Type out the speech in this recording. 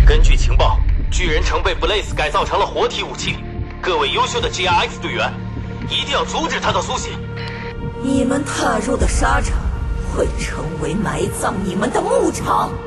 根据情报，巨人城被 Blaze 改造成了活体武器。各位优秀的 GRX 队员，一定要阻止他的苏醒。 你们踏入的沙场，会成为埋葬你们的牧场。